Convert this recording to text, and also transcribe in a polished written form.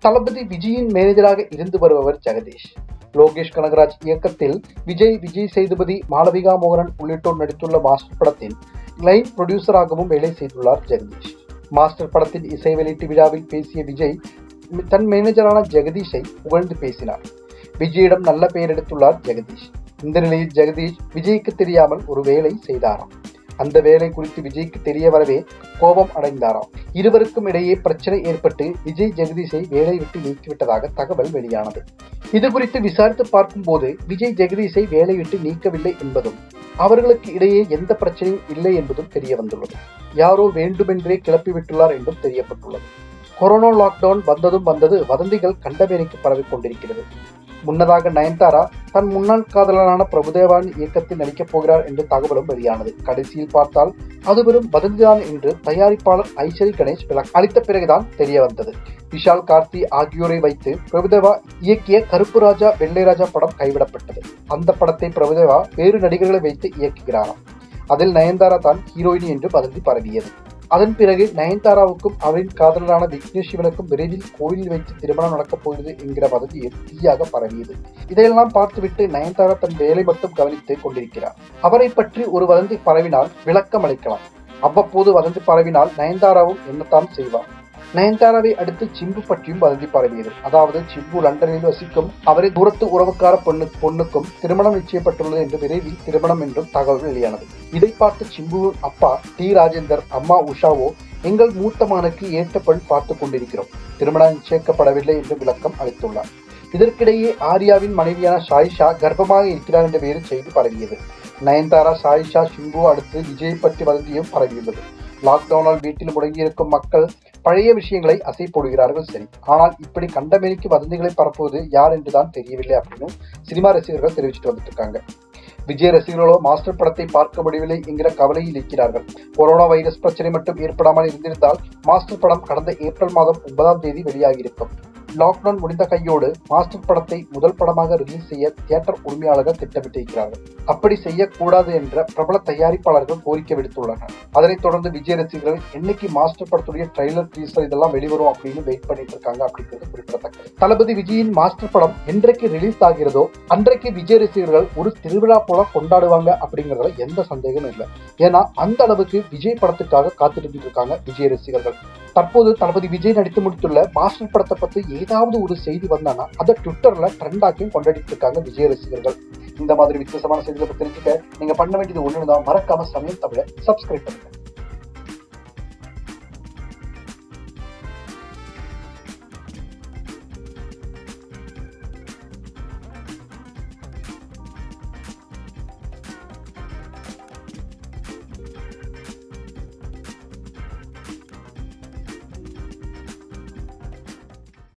தளபதி விஜயின் மேனேஜராக இருந்து வருபவர் ஜெகதீஷ். லோகேஷ் கனகராஜ் இயக்கத்தில் விஜய் சேதுபதி, மாளவிகா மோகனன் உள்ளிட்டோர் நடித்துள்ள மாஸ்டர் படத்தின் லைன் புரொடியூசராகவும் வேலை செய்துள்ளார் ஜெகதீஷ். மாஸ்டர் படத்தின் இசை வெளியீட்டு விழாவில் பேசிய விஜய் தன் மேனேஜரான ஜெகதீஷை புகழ்ந்து பேசினார். விஜயிடம் நல்ல பெயர் எடுத்துள்ளார் ஜெகதீஷ். இந்த நிலையில் ஜெகதீஷ் விஜய்க்கு தெரியாமல் ஒரு வேலை செய்தாராம். அந்த வேலை குறித்து விஜய்க்கு தெரிய வரவே கோபம் அடைந்தாராம். இருவருக்கும் இடையே பிரச்சனை ஏற்பட்டு விஜய் ஜெகதீஷை வேலை விட்டு நீக்கிவிட்டதாக தகவல் வெளியானது. இது குறித்து விசாரித்து பார்க்கும் போது விஜய் ஜெகதீஷை வேலை விட்டு நீக்கவில்லை என்பதும் அவர்களுக்கு இடையே எந்த பிரச்சனையும் இல்லை என்பதும் தெரிய வந்துள்ளது. யாரோ வேண்டுமென்றே கிளப்பிவிட்டுள்ளார் என்றும் தெரியப்பட்டுள்ளது. கொரோனா லாக்டவுன் வந்தது வதந்திகள் கண்டமேனிக்கு பரவிக் கொண்டிருக்கிறது. முன்னதாக நயன்தாரா தன் முன்னாள் காதலனான பிரபுதேவாவின் இயக்கத்தில் நடிக்கப் போகிறார் என்ற தகவலும் வெளியானது. கடைசியில் பார்த்தால் அது வெறும் வதந்திதான் என்று தயாரிப்பாளர் ஐஸ்வரி கணேஷ் விளக்கம் அளித்த பிறகுதான் தெரிய வந்தது. விஷால், கார்த்தி ஆகியோரை வைத்து பிரபுதேவா இயக்கிய கருப்பு ராஜா வெள்ளை ராஜா படம் கைவிடப்பட்டது. அந்த படத்தை பிரபுதேவா வேறு நடிகர்களை வைத்து இயக்குகிறாராம். அதில் நயன்தாரா தான் ஹீரோயினி என்று வதந்தி பரவியது. அதன் பிறகு நயன்தாராவுக்கும் அவரின் காதலரான விக்னேஷ் சிவனுக்கும் விரைவில் கோவிலில் வைத்து திருமணம் நடக்கப் போகிறது என்கிற வதந்தியும் தீயாக பரவியது. இதையெல்லாம் பார்த்துவிட்டு நயன்தாரா தன் வேலை மட்டும் கவனித்துக் கொண்டிருக்கிறார். அவரை பற்றி ஒரு வதந்தி பரவினால் விளக்கம் அளிக்கலாம். அவ்வப்போது வதந்தி பரவினால் நயன்தாராவும் என்னத்தான் செய்வார். நயன்தாராவை அடுத்து சிம்பு பற்றியும் வதந்தி பரவியது. அதாவது சிம்பு லண்டனில் வசிக்கும் அவரை தூரத்து உறவுக்கார பொண்ணுக்கும் திருமணம் நிச்சயப்பட்டுள்ளது என்று விரைவில் திருமணம் என்றும் தகவல் வெளியானது. இதை பார்த்து சிம்புவின் அப்பா டி ராஜேந்தர், அம்மா உஷாவோ எங்கள் மூத்த மகனுக்கு ஏற்ற பெண் பார்த்து கொண்டிருக்கிறோம், திருமணம் நிச்சயிக்கப்படவில்லை என்று விளக்கம் அளித்துள்ளார். இதற்கிடையே ஆர்யாவின் மனைவியான சாயிஷா கர்ப்பமாக இருக்கிறார் என்ற வேறு செய்தி பரவியது. நயன்தாரா, சாயிஷா, சிம்பு அடுத்து விஜய் பற்றி வதந்தியும் பரவியுள்ளது. லாக்டவுனால் வீட்டில் முடங்கியிருக்கும் மக்கள் பழைய விஷயங்களை அசை போடுகிறார்கள், சரி. ஆனால் இப்படி கண்டமேனிக்கு வதந்திகளை பரப்புவது யார் என்றுதான் தெரியவில்லை அப்படின்னு சினிமா ரசிகர்கள் தெரிவிச்சுட்டு வந்துட்டு இருக்காங்க. விஜய் ரசிகர்களோ மாஸ்டர் படத்தை பார்க்க முடியவில்லை என்கிற கவலையில் இருக்கிறார்கள். கொரோனா வைரஸ் பிரச்சனை மட்டும் ஏற்படாமல் இருந்திருந்தால் மாஸ்டர் படம் கடந்த ஏப்ரல் மாதம் 9ஆம் தேதி வெளியாகியிருக்கும். லாக்டவுன் முடிந்த கையோடு மாஸ்டர் படத்தை முதல் படமாக ரிலீஸ் செய்ய தியேட்டர் உரிமையாளர்கள் திட்டமிட்டிருக்கிறார்கள். அப்படி செய்யக்கூடாது என்ற பிரபல தயாரிப்பாளர்கள் கோரிக்கை விடுத்துள்ளனர். அதனைத் தொடர்ந்து விஜய் ரசிகர்கள் என்னைக்கு மாஸ்டர் படத்துடைய ட்ரெய்லர், டீசர் இதெல்லாம் வெளிவரும் அப்படின்னு வெயிட் பண்ணிட்டு இருக்காங்க அப்படிங்கிறது குறிப்பிடத்தக்கது. தளபதி விஜயின் மாஸ்டர் படம் என்றைக்கு ரிலீஸ் ஆகிறதோ அன்றைக்கு விஜய் ரசிகர்கள் ஒரு திருவிழா போல கொண்டாடுவாங்க அப்படிங்கறதுல எந்த சந்தேகமும் இல்லை. ஏன்னா அந்த அளவுக்கு விஜய் படத்துக்காக காத்திருந்துட்டு இருக்காங்க விஜய் ரசிகர்கள். தற்போது தளபதி விஜய் நடித்து முடித்துள்ள மாஸ்டர் படத்தை பத்தி ஏதாவது ஒரு செய்தி வந்தானா அதை ட்விட்டர்ல ட்ரெண்ட் ஆக்கியும் கொண்டாடிட்டு இருக்காங்க விஜய் ரசிகர்கள். இந்த மாதிரி வித்தியாசமான செய்திகளை தெரிஞ்சுக்க நீங்க பண்ண வேண்டியது ஒண்ணுதான், மறக்காம சமயம் தமிழை சப்ஸ்கிரைப் பண்ணுங்க.